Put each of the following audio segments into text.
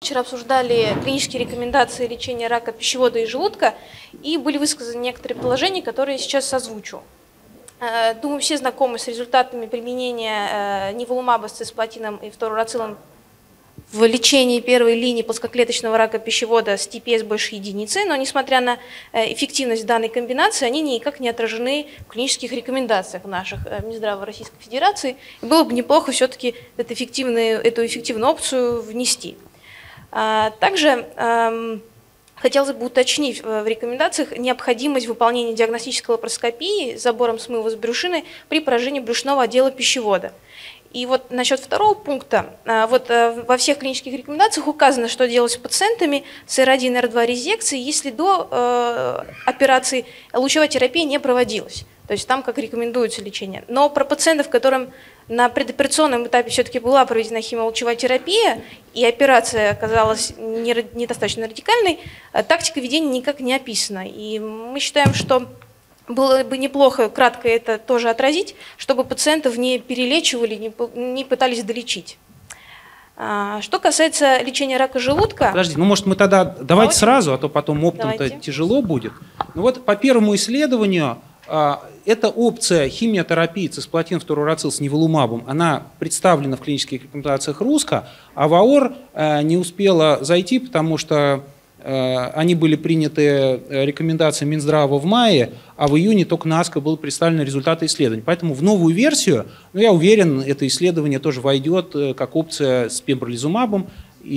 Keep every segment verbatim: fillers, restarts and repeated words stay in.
вчера обсуждали клинические рекомендации лечения рака пищевода и желудка, и были высказаны некоторые положения, которые я сейчас озвучу. Думаю, все знакомы с результатами применения ниволумаба с цисплатином и фторурацилом в лечении первой линии плоскоклеточного рака пищевода с ти пи эс больше единицы, но несмотря на эффективность данной комбинации, они никак не отражены в клинических рекомендациях наших Минздрава Российской Федерации. И было бы неплохо все-таки эту эффективную, эту эффективную опцию внести. Также хотелось бы уточнить в рекомендациях необходимость выполнения диагностической лапароскопии с забором смыва с брюшины при поражении брюшного отдела пищевода. И вот насчет второго пункта, вот во всех клинических рекомендациях указано, что делать с пациентами с эр один эр два резекции, если до э, операции лучевая терапия не проводилась. То есть там как рекомендуется лечение. Но про пациентов, которым на предоперационном этапе все-таки была проведена химиолучевая терапия, и операция оказалась недостаточно радикальной, тактика ведения никак не описана. И мы считаем, что было бы неплохо кратко это тоже отразить, чтобы пациентов не перелечивали, не, не пытались долечить. А, что касается лечения рака желудка... Подожди, ну может мы тогда давайте, давайте. сразу, а то потом оптом-то тяжело будет. Ну вот по первому исследованию, а, эта опция химиотерапии цисплатин фторурацил с ниволумабом, она представлена в клинических рекомендациях РУСКО, а ВАОР а, не успела зайти, потому что они были приняты рекомендации Минздрава в мае, а в июне только на АСКО были представлены результаты исследований. Поэтому в новую версию, ну, я уверен, это исследование тоже войдет как опция с пембролизумабом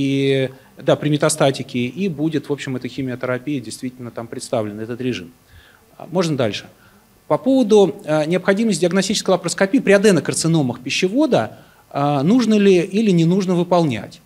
и, да, при метастатике, и будет, в общем, эта химиотерапия действительно там представлена, этот режим. Можно дальше. По поводу необходимости диагностической лапароскопии при аденокарциномах пищевода, нужно ли или не нужно выполнять.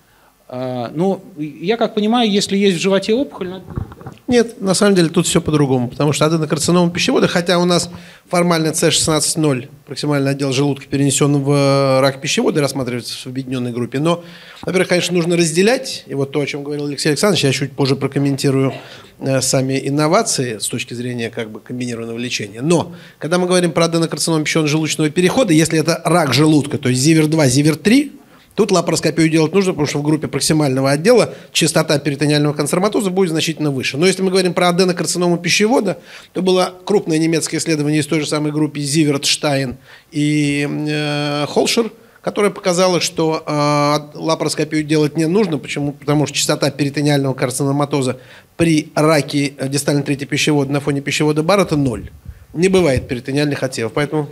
Ну, я как понимаю, если есть в животе опухоль... Надо... Нет, на самом деле тут все по-другому, потому что аденокарцинома пищевода, хотя у нас формально С шестнадцать ноль, проксимальный отдел желудка, перенесен в рак пищевода, рассматривается в объединенной группе, но, во-первых, конечно, нужно разделять, и вот то, о чем говорил Алексей Александрович, я чуть позже прокомментирую э, сами инновации с точки зрения как бы комбинированного лечения, но, когда мы говорим про аденокарцином пищеводно-желудочного перехода, если это рак желудка, то есть зивер два, зивер три, тут лапароскопию делать нужно, потому что в группе проксимального отдела частота перитонеального канцероматоза будет значительно выше. Но если мы говорим про аденокарциному пищевода, то было крупное немецкое исследование из той же самой группы Зиверт, Штайн и э, Холшер, которое показало, что э, лапароскопию делать не нужно. Почему? Потому что частота перитонеального карциноматоза при раке дистальной трети пищевода на фоне пищевода Баррета ноль. Не бывает перитонеальных отсевов, поэтому...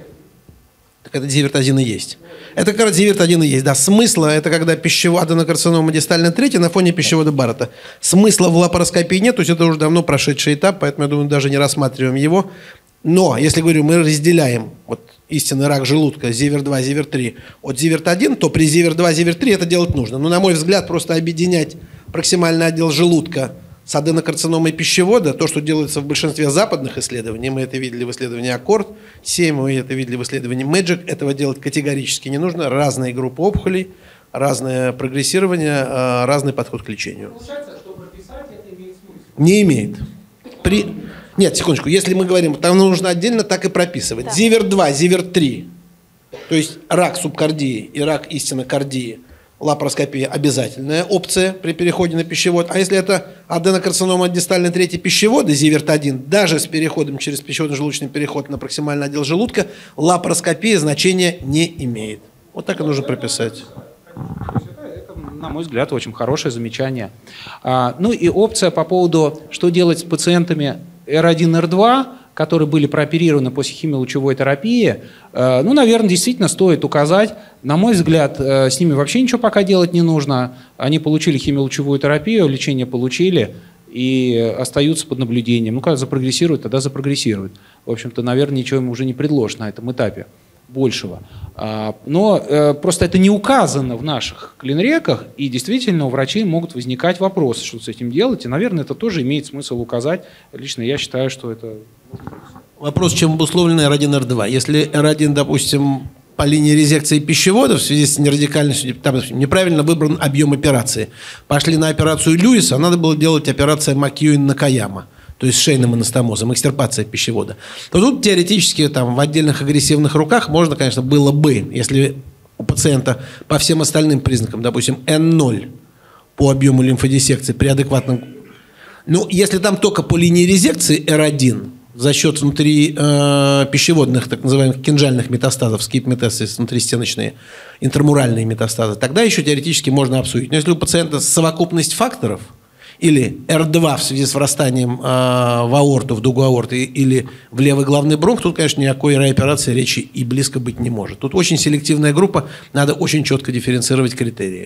Так это Зиверт один и есть. Это как раз Зиверт один и есть. Да, смысла, это когда пищевод аденокарцинома дистальной трети на фоне пищевода Баррета. Смысла в лапароскопии нет, то есть это уже давно прошедший этап, поэтому, я думаю, даже не рассматриваем его. Но, если говорю, мы разделяем вот, истинный рак желудка Зиверт два, Зиверт три от Зиверт один, то при Зиверт два, Зиверт три это делать нужно. Но, на мой взгляд, просто объединять проксимальный отдел желудка с аденокарциномой пищевода, то, что делается в большинстве западных исследований, мы это видели в исследовании Аккорд семь, мы это видели в исследовании Мэджик, этого делать категорически не нужно. Разные группы опухолей, разное прогрессирование, разный подход к лечению. Получается, что прописать это имеет смысл? Не имеет. При... Нет, секундочку, если мы говорим, там нужно отдельно так и прописывать. Да. Зиверт два, Зиверт три, то есть рак субкардии и рак истинокардии, лапароскопия обязательная опция при переходе на пищевод. А если это аденокарцинома дистальной трети пищевода, Зиверт один, даже с переходом через пищеводно-желудочный переход на проксимальный отдел желудка, лапароскопия значения не имеет. Вот так и нужно прописать. Это, на мой взгляд, очень хорошее замечание. А, ну и опция по поводу, что делать с пациентами эр один, эр два, которые были прооперированы после химиолучевой терапии, ну, наверное, действительно стоит указать. На мой взгляд, с ними вообще ничего пока делать не нужно. Они получили химиолучевую терапию, лечение получили и остаются под наблюдением. Ну, когда запрогрессируют, тогда запрогрессируют. В общем-то, наверное, ничего им уже не предложишь на этом этапе большего. Но просто это не указано в наших клинреках, и действительно у врачей могут возникать вопросы, что с этим делать, и, наверное, это тоже имеет смысл указать. Лично я считаю, что это... Вопрос, чем обусловлен эр один, эр два. Если эр один, допустим, по линии резекции пищевода в связи с нерадикальностью, там неправильно выбран объем операции, пошли на операцию Льюиса, надо было делать операцию Макьюин-Накаяма, то есть с шейным анастомозом, экстирпация пищевода, то тут теоретически там, в отдельных агрессивных руках можно, конечно, было бы, если у пациента по всем остальным признакам, допустим, эн ноль, по объему лимфодиссекции при адекватном... Ну, если там только по линии резекции эр один, за счет внутри э, пищеводных, так называемых кинжальных метастазов, скип-метастазы, внутристеночные, интермуральные метастазы, тогда еще теоретически можно обсудить. Но если у пациента совокупность факторов, или эр два в связи с врастанием э, в аорту, в дугу аорты, или в левый главный бронх, тут, конечно, никакой реоперации речи и близко быть не может. Тут очень селективная группа, надо очень четко дифференцировать критерии.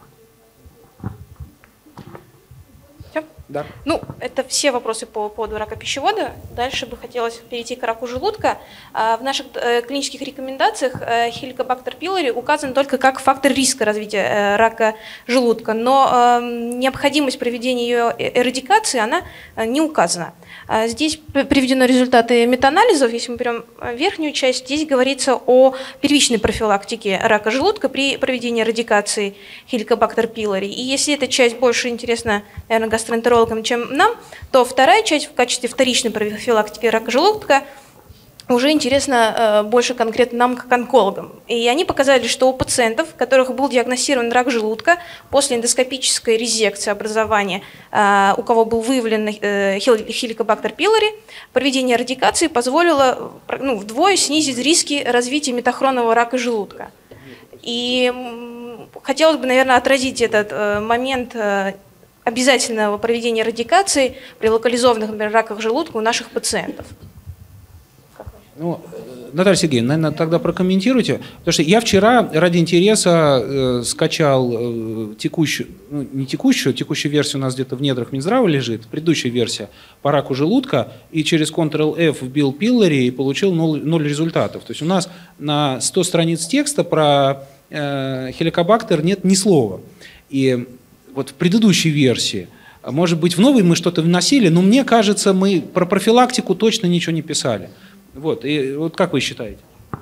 Да. Ну, это все вопросы по поводу рака пищевода. Дальше бы хотелось перейти к раку желудка. В наших клинических рекомендациях Helicobacter pylori указан только как фактор риска развития рака желудка, но необходимость проведения ее эрадикации, она не указана. Здесь приведены результаты метаанализов. Если мы берем верхнюю часть, здесь говорится о первичной профилактике рака желудка при проведении эрадикации Helicobacter pylori. И если эта часть больше интересна, наверное, гастроэнтерологам, чем нам, то вторая часть в качестве вторичной профилактики рака желудка уже интересна больше конкретно нам, как онкологам. И они показали, что у пациентов, у которых был диагностирован рак желудка после эндоскопической резекции образования, у кого был выявлен Helicobacter pylori, проведение эрадикации позволило ну, вдвое снизить риски развития метахронного рака желудка. И хотелось бы, наверное, отразить этот момент обязательного проведения радикации при локализованных, например, раках желудка у наших пациентов. Ну, Наталья Сергеевна, наверное, тогда прокомментируйте. Потому что я вчера ради интереса э, скачал э, текущую, ну, не текущую, текущая версия у нас где-то в недрах Минздрава лежит, предыдущая версия по раку желудка, и через контрол эф вбил пилори и получил ноль, ноль результатов. То есть у нас на сто страниц текста про э, хеликобактер нет ни слова. И вот в предыдущей версии, может быть, в новой мы что-то вносили, но мне кажется, мы про профилактику точно ничего не писали. Вот, и вот как вы считаете?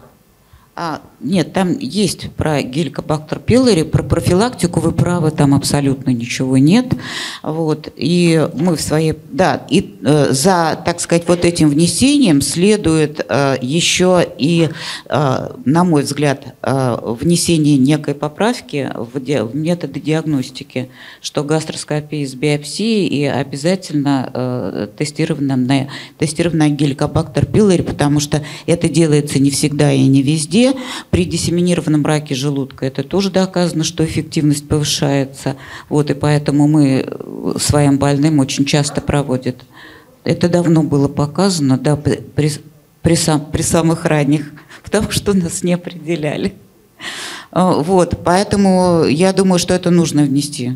А, нет, там есть про Helicobacter pylori, про профилактику, вы правы, там абсолютно ничего нет. Вот, и мы в своей... Да, и э, за, так сказать, вот этим внесением следует э, еще и, э, на мой взгляд, э, внесение некой поправки в, ди... в методы диагностики, что гастроскопия с биопсией и обязательно э, тестированная, тестированная Helicobacter pylori, потому что это делается не всегда и не везде. При диссеминированном раке желудка это тоже доказано, что эффективность повышается. Вот, и поэтому мы своим больным очень часто проводят. Это давно было показано, да, при, при, сам, при самых ранних, потому что нас не определяли. Вот, поэтому я думаю, что это нужно внести.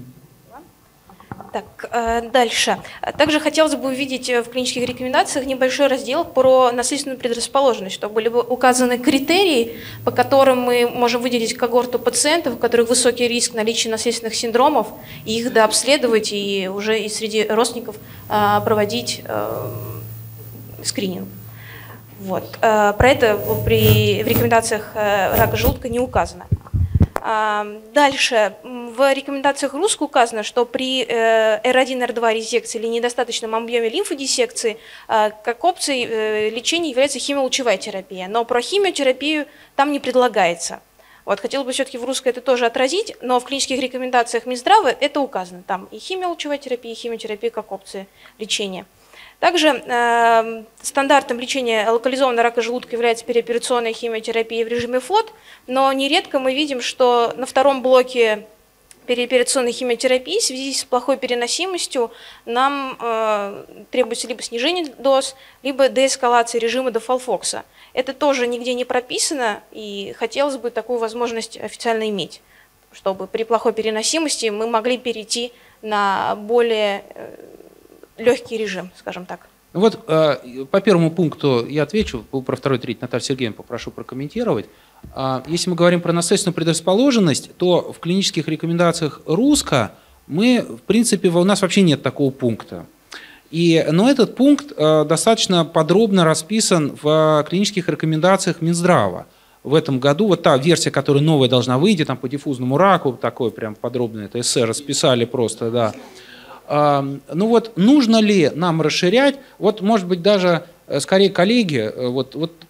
Так, дальше. Также хотелось бы увидеть в клинических рекомендациях небольшой раздел про наследственную предрасположенность, чтобы были бы указаны критерии, по которым мы можем выделить когорту пациентов, у которых высокий риск наличия наследственных синдромов, и их дообследовать, и уже и среди родственников проводить скрининг. Вот. Про это при, в рекомендациях рака желудка не указано. Дальше. В рекомендациях РУСК указано, что при эр один эр два резекции или недостаточном объеме лимфодиссекции как опцией лечения является химиолучевая терапия. Но про химиотерапию там не предлагается. Вот, хотелось бы все-таки в РУСК это тоже отразить, но в клинических рекомендациях Минздрава это указано. Там и химиолучевая терапия, и химиотерапия как опция лечения. Также э, стандартом лечения локализованного рака желудка является переоперационная химиотерапия в режиме ФОД, но нередко мы видим, что на втором блоке переоперационной химиотерапии в связи с плохой переносимостью нам э, требуется либо снижение доз, либо деэскалация режима дофалфокса. Это тоже нигде не прописано, и хотелось бы такую возможность официально иметь, чтобы при плохой переносимости мы могли перейти на более э, легкий режим, скажем так. Вот э, по первому пункту я отвечу, про второй, третий Наталью Сергеевну попрошу прокомментировать. Э, если мы говорим про наследственную предрасположенность, то в клинических рекомендациях РУСКа мы, в принципе, у нас вообще нет такого пункта. И, но этот пункт э, достаточно подробно расписан в клинических рекомендациях Минздрава. В этом году вот та версия, которая новая должна выйти, там по диффузному раку, такой прям подробное это эссе расписали просто, да. Ну вот, нужно ли нам расширять, вот может быть даже, скорее коллеги, вот, вот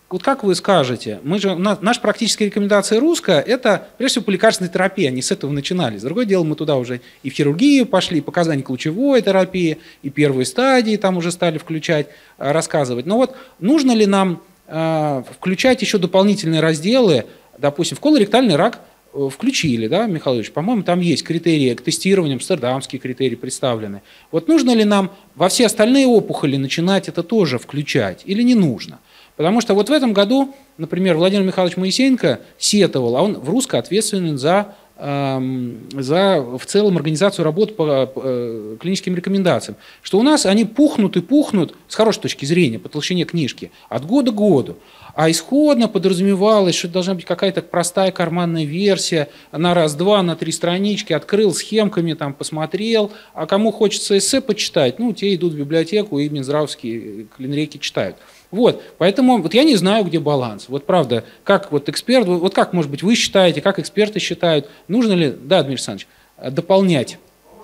вот как вы скажете, мы же, наша практическая рекомендация русская, это прежде всего по лекарственной терапии, они с этого начинали. Другое дело, мы туда уже и в хирургию пошли, и показания к лучевой терапии, и первые стадии там уже стали включать, рассказывать. Но вот нужно ли нам э, включать еще дополнительные разделы, допустим, в колоректальный рак включили, да, Михаил Ильич, по-моему, там есть критерии к тестированию, амстердамские критерии представлены. Вот нужно ли нам во все остальные опухоли начинать это тоже включать или не нужно? Потому что вот в этом году, например, Владимир Михайлович Моисеенко сетовал, а он в Русско ответственен за, э, за в целом организацию работы по э, клиническим рекомендациям, что у нас они пухнут и пухнут, с хорошей точки зрения, по толщине книжки, от года к году. А исходно подразумевалось, что должна быть какая-то простая карманная версия на раз-два, на три странички, открыл схемками, там, посмотрел. А кому хочется эссе почитать, ну, те идут в библиотеку и минздравские клинреки читают. Вот, поэтому вот я не знаю, где баланс. Вот правда, как вот эксперт, вот как, может быть, вы считаете, как эксперты считают, нужно ли, да, Дмитрий Александрович, дополнять?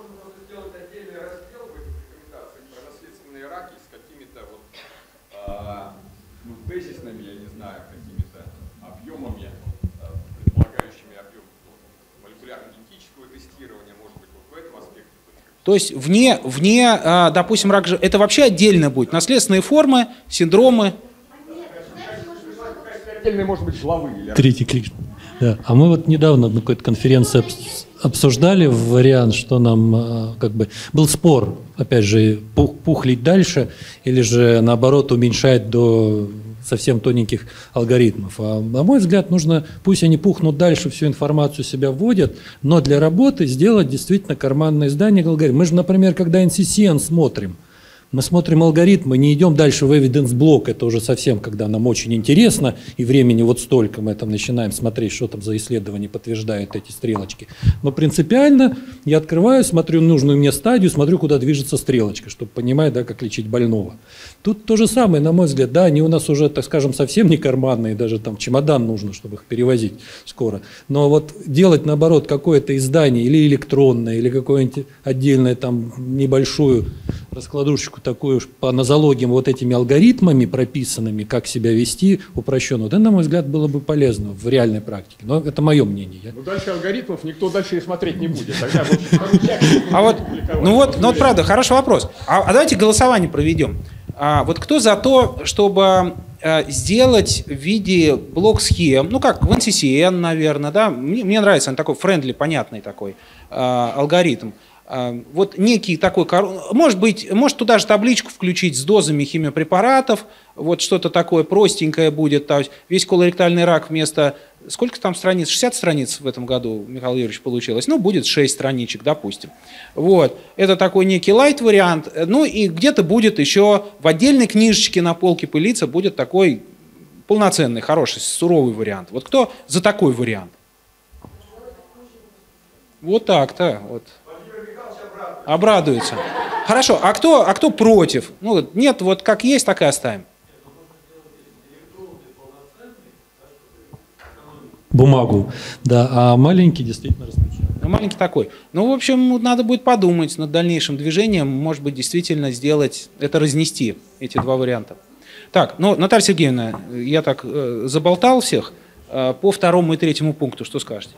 Тезисными, я не знаю, какими-то объемами, предполагающими объем молекулярно-генетического тестирования, может быть, вот в этом аспекте. То есть вне, вне, допустим, рак, это вообще отдельно будет? Наследственные формы, синдромы? Отдельные, может быть, главы. Третий клик. Да. А мы вот недавно на какой-то конференции обсуждали вариант, что нам как бы был спор, опять же, пух, пухлить дальше или же наоборот уменьшать до совсем тоненьких алгоритмов. А, на мой взгляд, нужно, пусть они пухнут дальше, всю информацию себя вводят, но для работы сделать действительно карманное издание алгоритма. Мы же, например, когда эн си си эн смотрим, мы смотрим алгоритмы, не идем дальше в evidence блок, это уже совсем, когда нам очень интересно, и времени вот столько, мы там начинаем смотреть, что там за исследования подтверждают эти стрелочки. Но принципиально я открываю, смотрю нужную мне стадию, смотрю, куда движется стрелочка, чтобы понимать, да, как лечить больного. Тут то же самое, на мой взгляд, да, они у нас уже, так скажем, совсем не карманные, даже там чемодан нужно, чтобы их перевозить скоро. Но вот делать, наоборот, какое-то издание, или электронное, или какое-нибудь отдельное там небольшую раскладушечку такую по нозологиям вот этими алгоритмами прописанными, как себя вести упрощенно, это, на мой взгляд, было бы полезно в реальной практике. Но это мое мнение. Я... Ну, дальше алгоритмов никто дальше и смотреть не будет. Тогда а вот, ну вот, ну вот правда, хороший вопрос. А, а давайте голосование проведем. А, вот кто за то, чтобы а, сделать в виде блок-схем, ну как в эн си си эн, наверное, да? Мне, мне нравится, он такой френдли, понятный такой а, алгоритм. Вот некий такой, может быть, может туда же табличку включить с дозами химиопрепаратов, вот что-то такое простенькое будет, то есть весь колоректальный рак вместо, сколько там страниц, шестьдесят страниц в этом году, Михаил Юрьевич, получилось, ну, будет шесть страничек, допустим. Вот, это такой некий лайт-вариант, ну, и где-то будет еще в отдельной книжечке на полке пылиться, будет такой полноценный, хороший, суровый вариант. Вот кто за такой вариант? Вот так-то, вот. Обрадуется. Хорошо, а кто, а кто против? Ну, нет, вот как есть, так и оставим. Бумагу, да, а маленький действительно распечатан. Ну, маленький такой. Ну, в общем, надо будет подумать над дальнейшим движением, может быть, действительно сделать, это разнести, эти два варианта. Так, ну, Наталья Сергеевна, я так э, заболтал всех. Э, по второму и третьему пункту что скажете?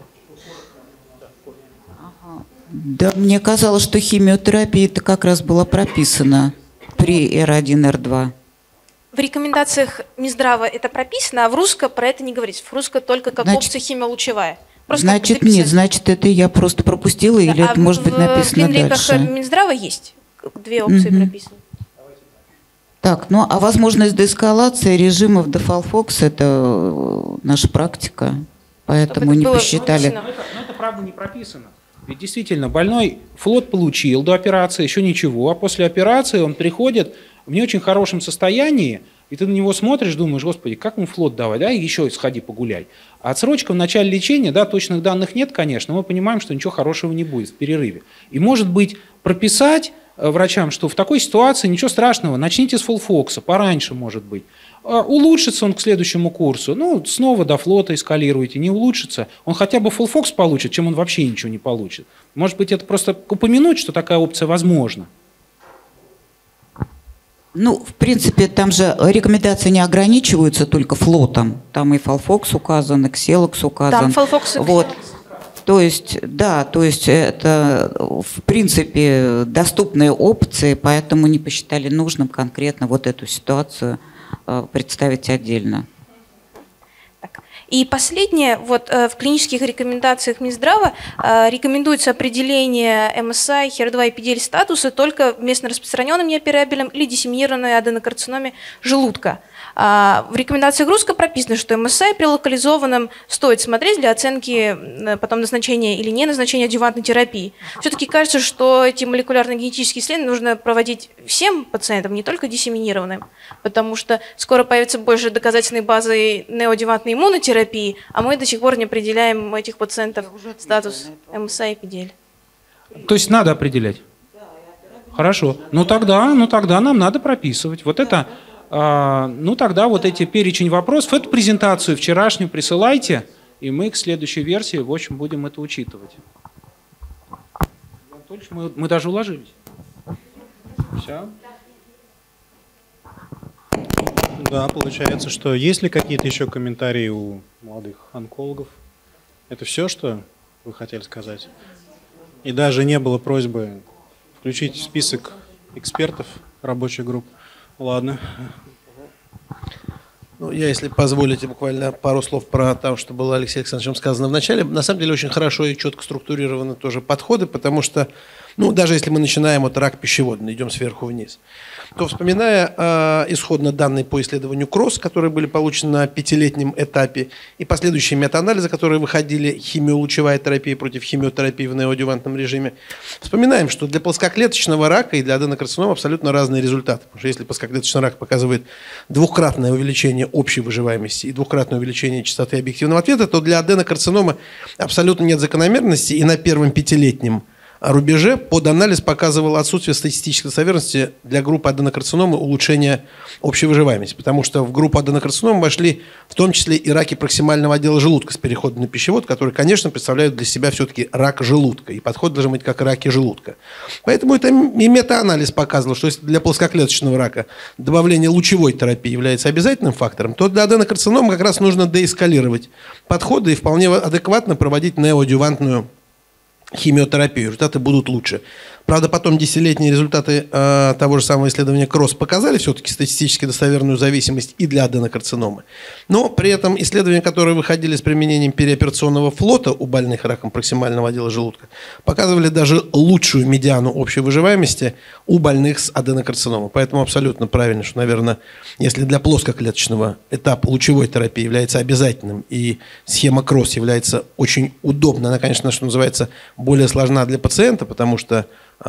Да, мне казалось, что химиотерапия это как раз была прописана при эр один, эр два. В рекомендациях Минздрава это прописано, а в Русско про это не говорится. В Русско только как значит, опция химиолучевая. Просто значит, нет, значит, это я просто пропустила, да, или а это может в, быть написано дальше? В клинреках Минздрава есть две опции угу. прописаны. Так, ну а возможность деэскалации режимов дефалфокс это наша практика, поэтому не посчитали. Но это, но это правда не прописано. Ведь действительно, больной флот получил до операции, еще ничего, а после операции он приходит в не очень хорошем состоянии, и ты на него смотришь, думаешь, господи, как ему флот давать, да, еще сходи погуляй. А отсрочка в начале лечения, да, точных данных нет, конечно, мы понимаем, что ничего хорошего не будет в перерыве. И может быть прописать врачам, что в такой ситуации ничего страшного, начните с фолфокса, пораньше может быть. Улучшится он к следующему курсу, ну, снова до флота эскалируйте, не улучшится, он хотя бы фолфокс получит, чем он вообще ничего не получит. Может быть, это просто упомянуть, что такая опция возможна. Ну, в принципе, там же рекомендации не ограничиваются только флотом. Там и Фалфокс указан, и Кселокс указан. Там Фалфокс и вот. То есть, да, то есть это, в принципе, доступные опции, поэтому не посчитали нужным конкретно вот эту ситуацию представить отдельно. И последнее, вот в клинических рекомендациях Минздрава рекомендуется определение эм эс ай, хер два эпидель статуса только в местно распространенном неоперабельном или диссеминированной аденокарциноме желудка. В рекомендациях РУСКО прописано, что эм эс ай при локализованном стоит смотреть для оценки потом назначения или не назначения адъювантной терапии. Все-таки кажется, что эти молекулярно-генетические исследования нужно проводить всем пациентам, не только диссеминированным, потому что скоро появится больше доказательной базы неоадъювантной иммунотерапии, а мы до сих пор не определяем у этих пациентов статус эм эс ай эпидель. То есть надо определять? Хорошо. Ну тогда, ну тогда нам надо прописывать. Вот это, а, ну тогда вот эти перечень вопросов, эту презентацию вчерашнюю присылайте, и мы к следующей версии, в общем, будем это учитывать. Мы, мы даже уложились. Все. Да, получается, что есть ли какие-то еще комментарии у молодых онкологов? Это все, что вы хотели сказать? И даже не было просьбы включить в список экспертов рабочих групп? Ладно. Ну, я, если позволите, буквально пару слов про то, что было Алексеем Александровичем сказано в начале. На самом деле очень хорошо и четко структурированы тоже подходы, потому что, ну, даже если мы начинаем от рак пищеводный, идем сверху вниз, то, вспоминая э, исходно данные по исследованию КРОСС, которые были получены на пятилетнем этапе, и последующие метаанализы, которые выходили, химиолучевая терапия против химиотерапии в неоадъювантном режиме, вспоминаем, что для плоскоклеточного рака и для аденокарцинома абсолютно разные результаты. Потому что если плоскоклеточный рак показывает двухкратное увеличение общей выживаемости и двухкратное увеличение частоты объективного ответа, то для аденокарцинома абсолютно нет закономерности, и на первом пятилетнем рубеже поданализ показывал отсутствие статистической достоверности для группы аденокарциномы улучшения общей выживаемости, потому что в группу аденокарциномы вошли в том числе и раки проксимального отдела желудка с переходом на пищевод, которые, конечно, представляют для себя все-таки рак желудка, и подход должен быть как раки желудка. Поэтому это и метаанализ показывал, что если для плоскоклеточного рака добавление лучевой терапии является обязательным фактором, то для аденокарциномы как раз нужно деэскалировать подходы и вполне адекватно проводить неоадъювантную химиотерапию, результаты будут лучше. Правда, потом десятилетние результаты э, того же самого исследования КРОСС показали все-таки статистически достоверную зависимость и для аденокарциномы. Но при этом исследования, которые выходили с применением переоперационного флота у больных раком проксимального отдела желудка, показывали даже лучшую медиану общей выживаемости у больных с аденокарциномой. Поэтому абсолютно правильно, что, наверное, если для плоскоклеточного этап лучевой терапии является обязательным и схема КРОСС является очень удобной, она, конечно, что называется, более сложна для пациента, потому что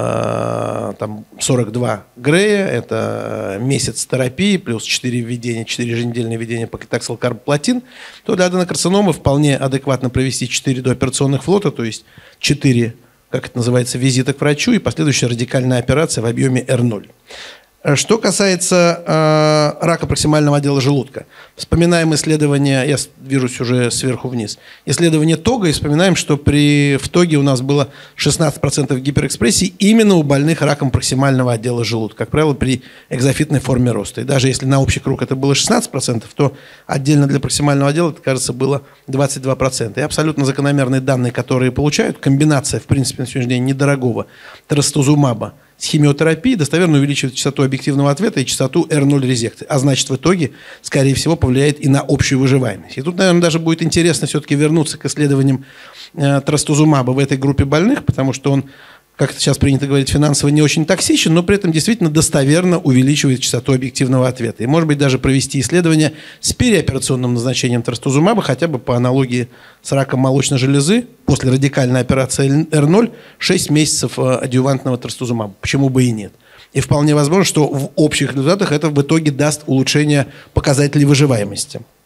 там сорок два Грея, это месяц терапии, плюс четыре введения, четыре еженедельные введения паклитаксел карбоплатин, то для аденокарциномы вполне адекватно провести четыре дооперационных флота, то есть четыре, как это называется, визита к врачу и последующая радикальная операция в объеме эр ноль. Что касается э, рака проксимального отдела желудка, вспоминаем исследование, я движусь уже сверху вниз, исследование ТОГа, и вспоминаем, что при, в ТОГе у нас было шестнадцать процентов гиперэкспрессии именно у больных раком проксимального отдела желудка, как правило, при экзофитной форме роста. И даже если на общий круг это было шестнадцать процентов, то отдельно для проксимального отдела, это, кажется, было двадцать два процента. И абсолютно закономерные данные, которые получают, комбинация, в принципе, на сегодняшний день недорогого трастузумаба с химиотерапией достоверно увеличивает частоту объективного ответа и частоту эр ноль резекции. А значит, в итоге, скорее всего, повлияет и на общую выживаемость. И тут, наверное, даже будет интересно все-таки вернуться к исследованиям э, трастузумаба в этой группе больных, потому что он, как это сейчас принято говорить, финансово не очень токсичен, но при этом действительно достоверно увеличивает частоту объективного ответа. И, может быть, даже провести исследование с переоперационным назначением трастузумаба, хотя бы по аналогии с раком молочной железы, после радикальной операции эр ноль, шесть месяцев адъювантного трастузумаба. Почему бы и нет? И вполне возможно, что в общих результатах это в итоге даст улучшение показателей выживаемости.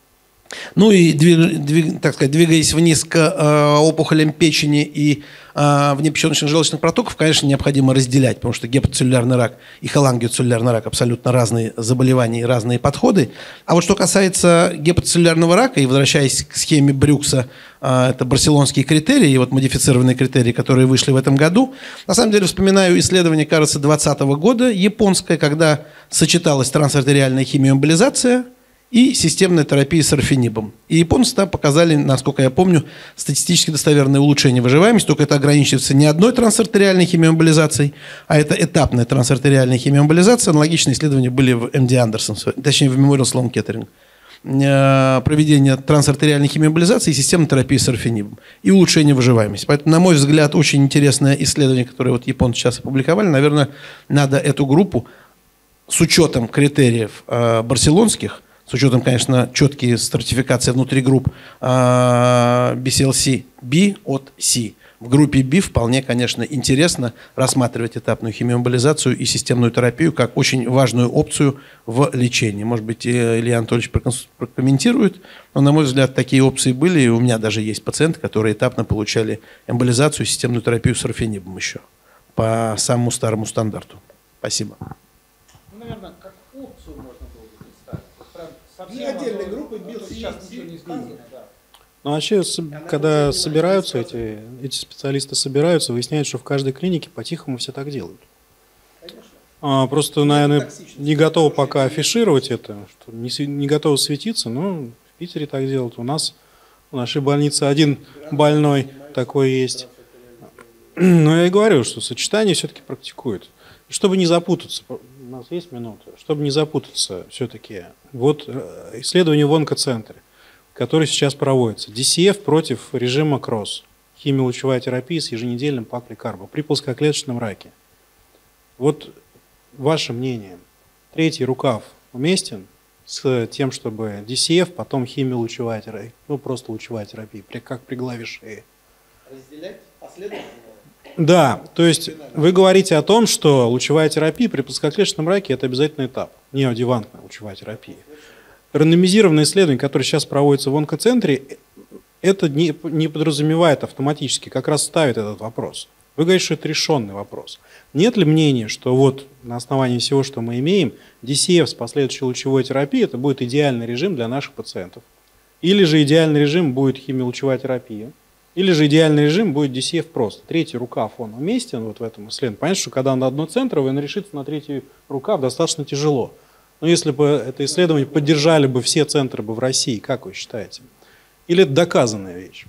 Ну и, двиг, двиг, так сказать, двигаясь вниз к э, опухолям печени и э, внепеченочных желчных протоков, конечно, необходимо разделять, потому что гепатоцеллюлярный рак и холангиоцеллюлярный рак абсолютно разные заболевания и разные подходы. А вот что касается гепатоцеллюлярного рака, и возвращаясь к схеме Брюкса, э, это барселонские критерии, и вот модифицированные критерии, которые вышли в этом году, на самом деле вспоминаю исследование, кажется, двадцатого года, японское, когда сочеталась трансартериальная химиоэмболизация и системная терапия с орфенибом. И японцы там показали, насколько я помню, статистически достоверное улучшение выживаемости, только это ограничивается не одной трансартериальной химиоэмболизацией, а это этапная трансартериальная химиоэмболизация. Аналогичные исследования были в эм ди Андерсон, точнее в Memorial Sloan Kettering. Проведение трансартериальной химиоэмболизации и системной терапии с орфенибом. И улучшение выживаемости. Поэтому, на мой взгляд, очень интересное исследование, которое вот японцы сейчас опубликовали. Наверное, надо эту группу с учетом критериев э, барселонских, с учетом, конечно, четкие стратификации внутри групп би си эл си B от C. В группе B вполне, конечно, интересно рассматривать этапную химиоэмболизацию и системную терапию как очень важную опцию в лечении. Может быть, Илья Анатольевич прокомментирует, но, на мой взгляд, такие опции были, и у меня даже есть пациенты, которые этапно получали эмболизацию и системную терапию с орфенибом еще по самому старому стандарту. Спасибо. Ну, наверное, как опцию можно было бы представить. Две отдельные группы, бил сейчас ничего не изменено, да. Ну, вообще, когда собираются эти, эти специалисты собираются, выясняют, что в каждой клинике по-тихому все так делают. А, просто, наверное, не готовы пока афишировать это, что не, не готовы светиться, но в Питере так делают. У нас в нашей больнице один больной такой есть. Но я и говорю, что сочетание все-таки практикуют. Чтобы не запутаться, у нас есть минута, чтобы не запутаться все-таки, вот исследование в онкоцентре, которое сейчас проводится, ди си эф против режима кросс, химиолучевая терапия с еженедельным пакликарбом при плоскоклеточном раке. Вот ваше мнение, третий рукав уместен с тем, чтобы ди си эф, потом химиолучевая терапия, ну просто лучевая терапия, как при главе шеи. Разделять последовательно? Да, то есть вы говорите о том, что лучевая терапия при плоскоклеточном раке – это обязательный этап, неоадъювантная лучевая терапия. Рандомизированное исследование, которое сейчас проводится в онкоцентре, это не, не подразумевает автоматически, как раз ставит этот вопрос. Вы говорите, что это решенный вопрос. Нет ли мнения, что вот на основании всего, что мы имеем, ди си эф с последующей лучевой терапией – это будет идеальный режим для наших пациентов? Или же идеальный режим будет химиолучевая терапия? Или же идеальный режим будет ди си эф просто. Третий рукав, он уместен вот в этом исследовании. Понятно, что когда на одноцентровый, решиться на третий рукав достаточно тяжело. Но если бы это исследование поддержали бы все центры бы в России, как вы считаете? Или это доказанная вещь?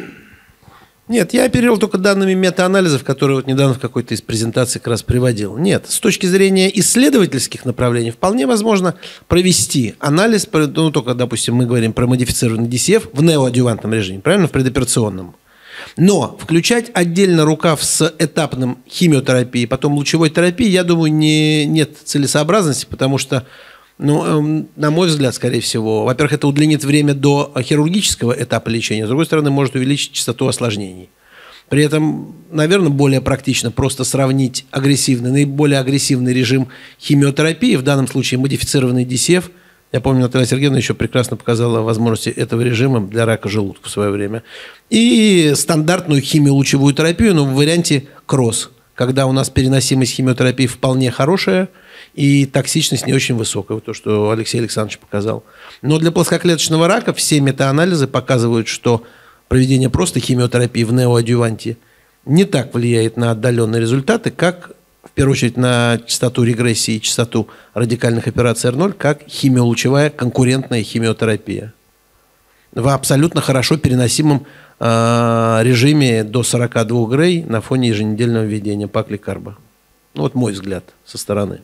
Нет, я оперировал только данными метаанализов, которые вот недавно в какой-то из презентаций как раз приводил. Нет, с точки зрения исследовательских направлений вполне возможно провести анализ, ну только, допустим, мы говорим про модифицированный ди си эф в неоадъювантном режиме, правильно, в предоперационном. Но включать отдельно рукав с этапным химиотерапией, потом лучевой терапией, я думаю, не, нет целесообразности, потому что, ну, на мой взгляд, скорее всего, во-первых, это удлинит время до хирургического этапа лечения, с другой стороны, может увеличить частоту осложнений. При этом, наверное, более практично просто сравнить агрессивный, наиболее агрессивный режим химиотерапии, в данном случае модифицированный ди си эф. Я помню, Наталья Сергеевна еще прекрасно показала возможности этого режима для рака желудка в свое время. И стандартную химиолучевую терапию, но в варианте кросс, когда у нас переносимость химиотерапии вполне хорошая и токсичность не очень высокая, вот то, что Алексей Александрович показал. Но для плоскоклеточного рака все метаанализы показывают, что проведение просто химиотерапии в неоадъюванте не так влияет на отдаленные результаты, как в первую очередь на частоту регрессии и частоту радикальных операций эр ноль, как химиолучевая конкурентная химиотерапия. В абсолютно хорошо переносимом э, режиме до сорока двух грей на фоне еженедельного введения пакликарба. Ну, вот мой взгляд со стороны.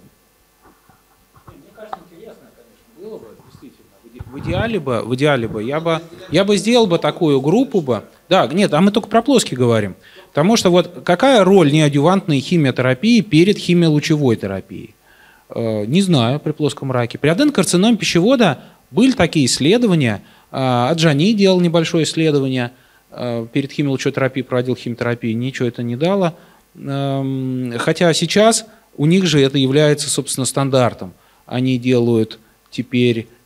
Мне кажется, интересно, конечно, было бы, действительно. В идеале бы, в идеале бы, я бы, я бы сделал бы такую группу бы. Да, нет, а мы только про плоский говорим. Потому что вот какая роль неадъювантной химиотерапии перед химиолучевой терапией? Э, не знаю при плоском раке. При аденокарциноме пищевода были такие исследования. Э, Аджани делал небольшое исследование. Э, перед химиолучевой терапией проводил химиотерапию. Ничего это не дало. Э, хотя сейчас у них же это является, собственно, стандартом. Они делают теперь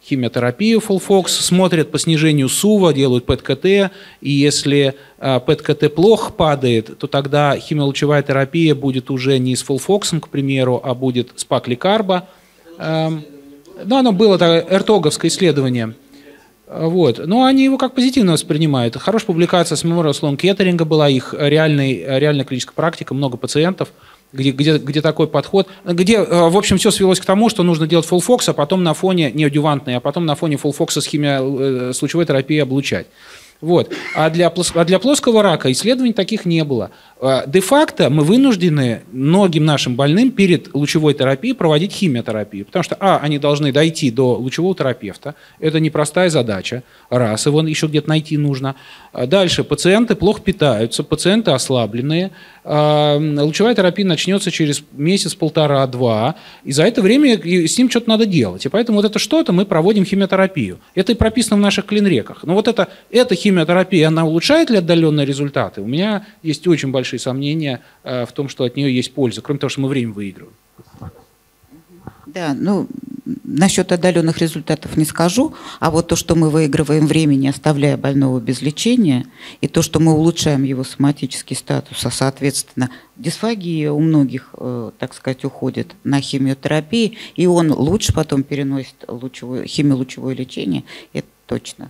химиотерапию FOLFOX, смотрят по снижению СУВа, делают ПЭТ-КТ, и если ПЭТ-КТ плохо падает, то тогда химиолучевая терапия будет уже не с FOLFOX, к примеру, а будет с пакликарба. Ну, оно было эртоговское исследование. Вот. Но они его как позитивно воспринимают. Хорошая публикация с Memorial Sloan Kettering была, их реальный, реальная клиническая практика, много пациентов, где, где, где такой подход, где, в общем, все свелось к тому, что нужно делать FOLFOX, а потом на фоне, не адювантный, а потом на фоне FOLFOX с, химио, с лучевой терапией облучать. Вот. А, для, а для плоского рака исследований таких не было. Де-факто мы вынуждены многим нашим больным перед лучевой терапией проводить химиотерапию. Потому что, а, они должны дойти до лучевого терапевта. Это непростая задача. Раз, его еще где-то найти нужно. Дальше, пациенты плохо питаются, пациенты ослабленные. Лучевая терапия начнется через месяц, полтора, два. И за это время с ним что-то надо делать. И поэтому вот это что-то мы проводим химиотерапию. Это и прописано в наших клинреках. Но вот это, эта химиотерапия, она улучшает ли отдаленные результаты? У меня есть очень большие сомнения в том, что от нее есть польза, кроме того, что мы время выигрываем. Да, ну, насчет отдаленных результатов не скажу, а вот то, что мы выигрываем время, не оставляя больного без лечения, и то, что мы улучшаем его соматический статус, а, соответственно, дисфагия у многих, так сказать, уходит на химиотерапию, и он лучше потом переносит лучевое, химиолучевое лечение, это точно.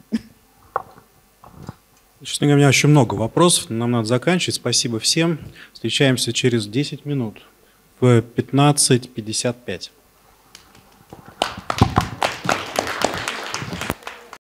Честно говоря, у меня еще много вопросов, но нам надо заканчивать. Спасибо всем. Встречаемся через десять минут в пятнадцать пятьдесят пять.